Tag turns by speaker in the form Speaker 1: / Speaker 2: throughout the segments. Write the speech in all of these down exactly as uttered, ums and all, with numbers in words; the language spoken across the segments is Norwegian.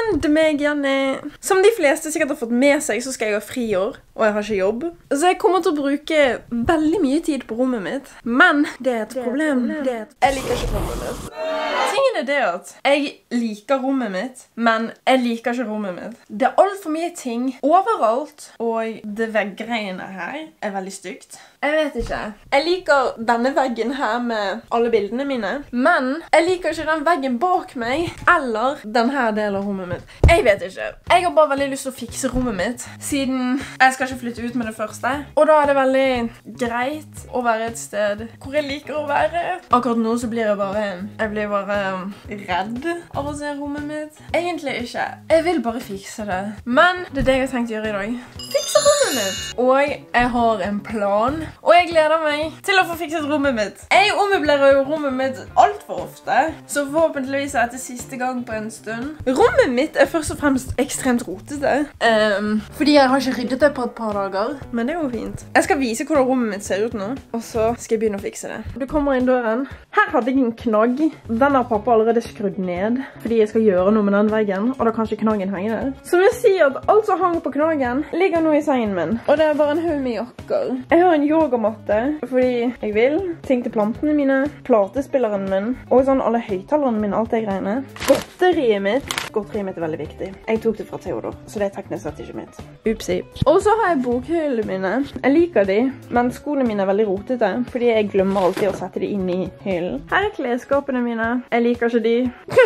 Speaker 1: sann, det er meg, Janne. Som de fleste sikkert har fått med seg, så skal jeg ha friår, og jeg har ikke jobb. Så jeg kommer til å bruke veldig mye tid på rommet mitt. Men det er et problem. Det er et... Jeg liker ikke rommet mitt. Tingen er det at jeg liker rommet mitt, men jeg liker ikke rommet mitt. Det er alt for mye ting overalt, og det veggreiene her er veldig stygt. Jeg vet ikke. Jeg liker denne veggen her med alle bildene mine, men jeg liker ikke den veggen bak meg, eller denne delen av rommet mitt. Jeg vet ikke. Jeg har bare veldig lyst til å fikse rommet mitt, siden jeg skal ikke flytte ut med det første. Og da er det veldig greit å være et sted hvor jeg liker å være. Akkurat nå så blir jeg bare, jeg blir bare redd av å se rommet mitt. Egentlig ikke. Jeg vil bare fikse det. Men det er det jeg har tenkt å gjøre i dag. Fikse rommet mitt. Og jeg har en plan. Og jeg gleder meg til å få fikset rommet mitt. Jeg ommøblerer jo rommet mitt alt for ofte, så forhåpentligvis er dette siste gang på en stund. Rommet mitt er først og fremst ekstremt rotete, um, fordi jeg har ikke ryddet det på et par dager. Men det er jo fint. Jeg skal vise hvordan rommet mitt ser ut nå, og så skal jeg begynne å fikse det. Du kommer inn døren. Her hadde jeg en knagg. Den har pappa allerede skrudd ned, fordi jeg skal gjøre noe med den veggen, og da kan ikke knaggen henge der. Så vil si at alt som hang på knaggen ligger nå i sengen min, og det er bare en haug med jakker. Jeg har en yogamatte, fordi jeg vil. Ting til plantene mine, platespilleren min, og sånn alle høytalerne mine, alt det greiene. Godteriet mitt. Godteriet mitt er veldig viktig. Jeg tok det fra Theodor, så det er teknisk sett ikke mitt. Upsi. Og så har jeg bokhyllene mine. Jeg liker de, men skoene mine er veldig rotete, fordi jeg glemmer alltid å sette de inn i hyllen. Her er klesskapene mine. Jeg liker ikke de.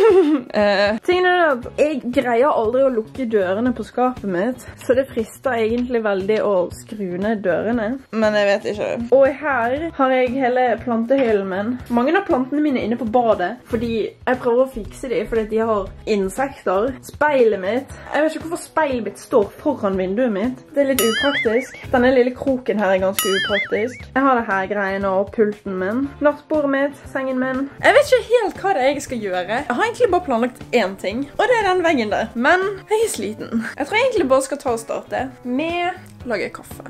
Speaker 1: uh, Tingen er at jeg greier aldri å lukke dørene på skapet mitt, så det frister egentlig veldig å skru ned dørene. Men jeg vet ikke. Og her har jeg hele plantehyllen min. Mange av plantene mine er inne på badet, fordi jeg prøver å fikse de, fordi de har insekter. Speilet mitt. Jeg vet ikke hvorfor speilet mitt står foran vinduet mitt. Det er litt upraktisk. Denne lille kroken her er ganske upraktisk. Jeg har det her greiene og pulten min. Nattbordet mitt, sengen min. Jeg vet ikke helt hva det er jeg skal gjøre. Jeg har egentlig bare planlagt én ting, og det er den veggen der. Men jeg er sliten. Jeg tror jeg egentlig bare skal ta og starte med lage kaffe.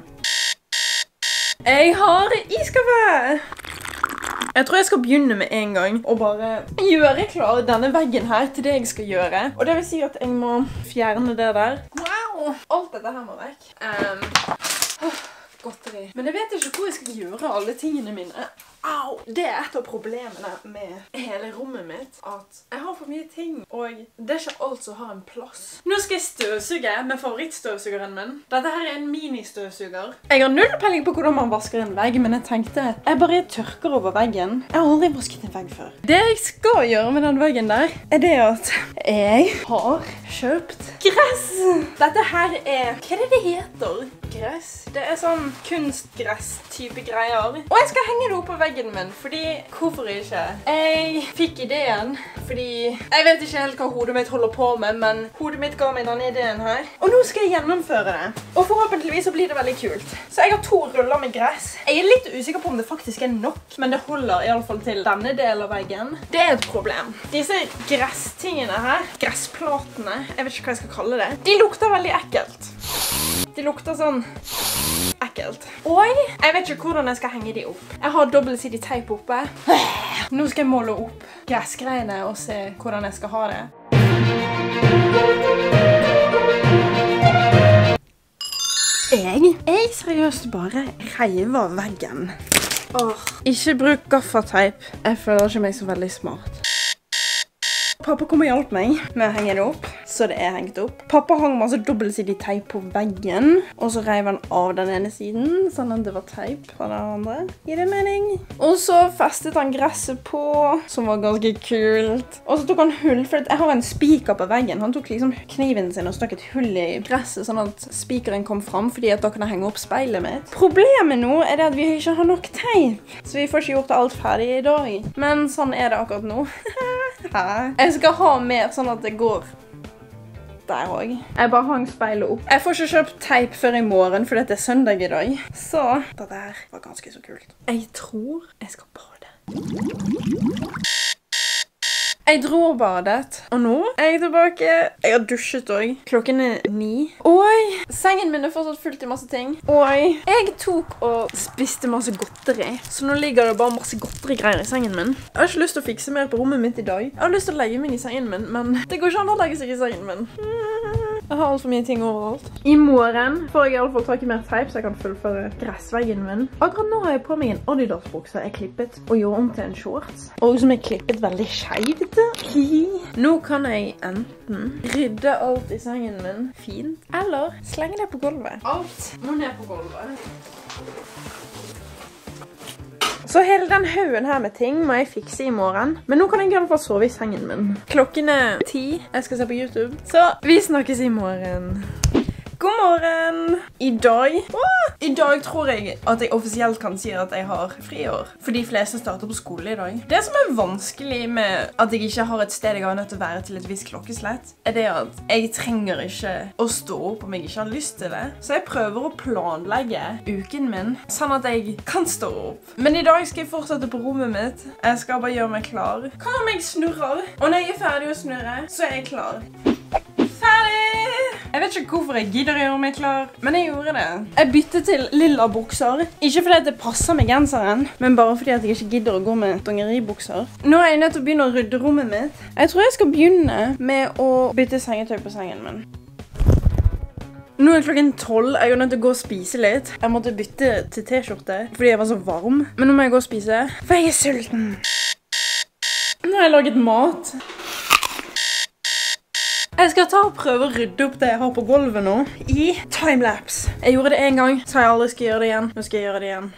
Speaker 1: Jeg har iskaffe! Jeg tror jeg skal begynne med en gang og bare gjøre klar denne veggen her til det jeg skal gjøre. Og det vil si at jeg må fjerne det der. Wow! Alt dette her må vekk. Um, godteri. Men jeg vet ikke hvor jeg skal gjøre alle tingene mine. Au! Det er et av problemene med hele rommet mitt, at jeg har for mye ting, og det er ikke alt som har en plass. Nå skal jeg støvsuge med favorittstøvsugeren min. Dette her er en mini-støvsuger. Jeg har null peiling på hvordan man vasker en vegg, men jeg tenkte, jeg bare tørker over veggen. Jeg har aldri vasket en vegg før. Det jeg skal gjøre med den veggen der, er det at jeg har kjøpt gress. Dette her er, hva er det det heter? Gress? Det er sånn kunstgress-type greier. Og jeg skal henge det opp på veggen min, fordi hvorfor ikke? Jeg fikk ideen, fordi jeg vet ikke helt hva hodet mitt holder på med, men hodet mitt ga meg denne ideen her. Og nå skal jeg gjennomføre det. Og forhåpentligvis så blir det veldig kult. Så jeg har to ruller med gress. Jeg er litt usikker på om det faktisk er nok, men det holder i alle fall til denne delen av veggen. Det er et problem. Disse gresstingene her, gressplatene, jeg vet ikke hva jeg skal kalle det, de lukter veldig ekkelt. De lukter sånn ekkelt. Og jeg vet ikke hvordan jeg skal henge de opp. Jeg har dobbeltsidig teip oppe. Nå skal jeg måle opp gressgreiene og se hvordan jeg skal ha det. Jeg, jeg seriøst bare reiver veggen. Åh, ikke bruk gaffateip. Jeg føler ikke meg så veldig smart. Pappa kom og hjalp meg med å henge det opp, så det er hengt opp. Pappa hang masse dobbeltsidig teip på veggen, og så reiv han av den ene siden, sånn at det var teip fra den andre. Gir det mening? Og så festet han gresset på, som var ganske kult. Og så tok han hull, for jeg har en spiker på veggen. Han tok liksom kniven sin og stakk et hull i gresset, sånn at spikeren kom fram, fordi at da kan jeg henge opp speilet mitt. Problemet nå er det at vi ikke har nok teip, så vi får ikke gjort alt ferdig i dag. Men sånn er det akkurat nå. Jeg skal ha mer sånn at det går der også. Jeg bare hang speilet opp. Jeg får ikke kjøpt teip før i morgen, for dette er søndag i dag. Så det der var ganske så kult. Jeg tror jeg skal bade. Jeg dro og badet, og nå er jeg tilbake. Jeg har dusjet også. Klokken er ni. Og sengen min er fortsatt fullt i masse ting. Og jeg tok og spiste masse godteri. Så nå ligger det bare masse godterigreier i sengen min. Jeg har ikke lyst til å fikse mer på rommet mitt i dag. Jeg har lyst til å legge meg i sengen min, men det går ikke an å legge seg i sengen min. Jeg har alt for mye ting overalt. I morgen får jeg i alle fall tak i mer teip, så jeg kan fullføre gressveggen min. Akkurat nå har jeg på meg en Adidas-bukse jeg klippet og gjorde om til en shorts. Og som jeg klippet veldig skjevt. Nå kan jeg enten rydde alt i sengen min fint, eller slenge det på gulvet. Alt må ned på gulvet. Så hele den haugen her med ting må jeg fikse i morgen. Men nå kan jeg i alle fall sove i sengen min. Klokken er ti. Jeg skal se på YouTube. Så vi snakkes i morgen. God morgen! I dag... Åh, I dag tror jeg at jeg offisielt kan si at jeg har friår. For de fleste starter på skole i dag. Det som er vanskelig med at jeg ikke har et sted jeg har nødt til å være til et visst klokkeslett, er det at jeg trenger ikke å stå opp om jeg ikke har lyst til det. Så jeg prøver å planlegge uken min, sånn at jeg kan stå opp. Men i dag skal jeg fortsette på rommet mitt. Jeg skal bare gjøre meg klar. Hva om jeg snurrer? Og når jeg er ferdig å snurre, så er jeg klar. Ferdig! Jeg vet ikke hvorfor jeg gidder å gjøre meg klar, men jeg gjorde det. Jeg byttet til lilla bukser. Ikke fordi det passer med genseren, men bare fordi jeg ikke gidder å gå med dongeribukser. Nå er jeg nødt til å begynne å rydde rommet mitt. Jeg tror jeg skal begynne med å bytte sengetøy på sengen min. Nå er klokken tolv. Jeg er nødt til å gå og spise litt. Jeg måtte bytte til t-skjorte fordi jeg var så varm. Men nå må jeg gå og spise, for jeg er sulten. Nå har jeg laget mat. Jeg skal ta og prøve å rydde opp det jeg har på gulvet nå i timelapse. Jeg gjorde det en gang, så jeg aldri skal gjøre det igjen. Nå skal jeg gjøre det igjen.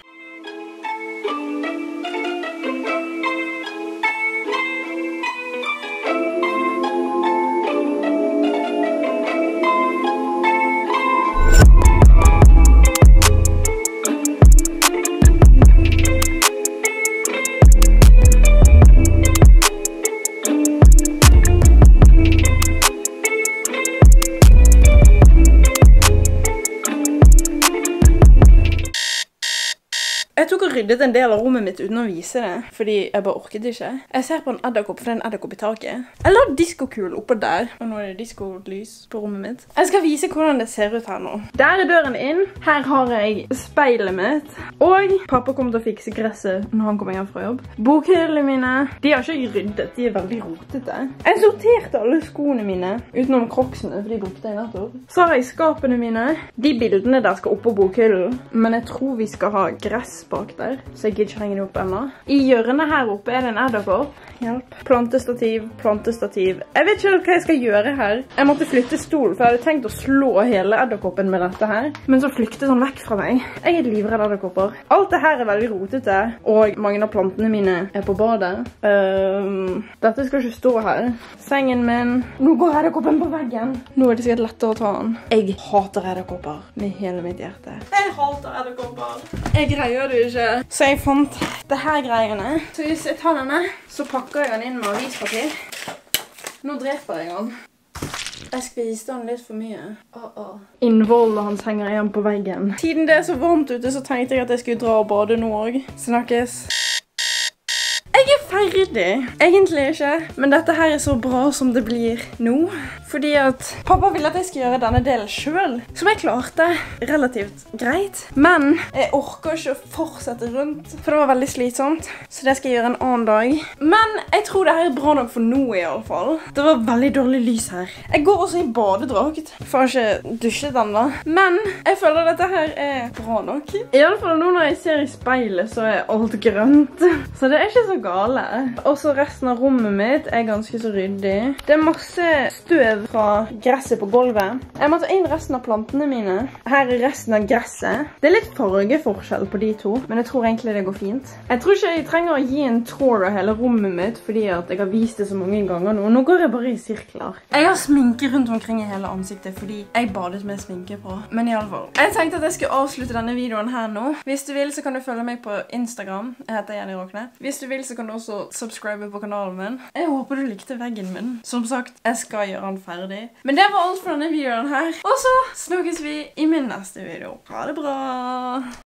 Speaker 1: Jeg tok og ryddet en del av rommet mitt uten å vise det, fordi jeg bare orket ikke. Jeg ser på en edderkopp, for det er en edderkopp i taket. Jeg la diskokul oppå der, og nå er det diskolys på rommet mitt. Jeg skal vise hvordan det ser ut her nå. Der er døren inn. Her har jeg speilet mitt. Og pappa kommer til å fikse gresset når han kommer hjem fra jobb. Bokhyllene mine, de har ikke ryddet, de er veldig rotete. Jeg sorterte alle skoene mine, utenom kroksene, for de brukte jeg nettopp. Så har jeg skapene mine. De bildene der skal opp på bokhyllen, men jeg tror vi skal ha gress bak der, så jeg gidder ikke henge det opp ennå. I hjørnet her oppe er det en edderkopp. Hjelp. Plantestativ, plantestativ. Jeg vet ikke hva jeg skal gjøre her. Jeg måtte flytte stol, for jeg hadde tenkt å slå hele edderkoppen med dette her. Men så flyktet han vekk fra meg. Jeg er livredd edderkopper. Alt det her er veldig rotete, og mange av plantene mine er på badet. Um, dette skal ikke stå her. Sengen min. Nå går edderkoppen på veggen. Nå er det sikkert lettere å ta den. Jeg hater edderkopper med hele mitt hjerte. Jeg hater edderkopper. Jeg greier det ikke. Så jeg fant det her greiene. Så hvis jeg tar denne, så pakker jeg den inn med avispapir. Nå dreper jeg den. Jeg skviste den litt for mye. Oh, oh. Innvoldet hans henger igjen på veggen. Siden det er så varmt ute, så tenkte jeg at jeg skulle dra og bade nå også. Snakkes. Jeg er ferdig. Egentlig ikke. Men dette her er så bra som det blir nå. Fordi at pappa ville at jeg skulle gjøre denne delen selv. Som jeg klarte relativt greit. Men jeg orker ikke å fortsette rundt. For det var veldig slitsomt. Så det skal jeg gjøre en annen dag. Men jeg tror det her er bra nok for nå i alle fall. Det var veldig dårlig lys her. Jeg går også i badedrakt. For jeg har ikke dusjet enda. Men jeg føler dette her er bra nok. I alle fall nå når jeg ser i speilet så er alt grønt. Så det er ikke så gale. Også resten av rommet mitt er ganske så ryddig. Det er masse støv fra gresset på gulvet. Jeg må ta inn resten av plantene mine. Her er resten av gresset. Det er litt fargeforskjell på de to, men jeg tror egentlig det går fint. Jeg tror ikke jeg trenger å gi en tour av hele rommet mitt, fordi at jeg har vist det så mange ganger nå. Nå går jeg bare i sirkler. Jeg har sminke rundt omkring i hele ansiktet, fordi jeg badet med sminke på. Men i alle fall. Jeg tenkte at jeg skulle avslutte denne videoen her nå. Hvis du vil, så kan du følge meg på Instagram. Jeg heter Jenny Råkne. Hvis du vil, så kan du også subscribe på kanalen min. Jeg håper du likte veggen min. Som sagt, jeg skal gjøre den ferdig. Men det var alt for denne videoen her. Og så snakkes vi i min neste video. Ha det bra!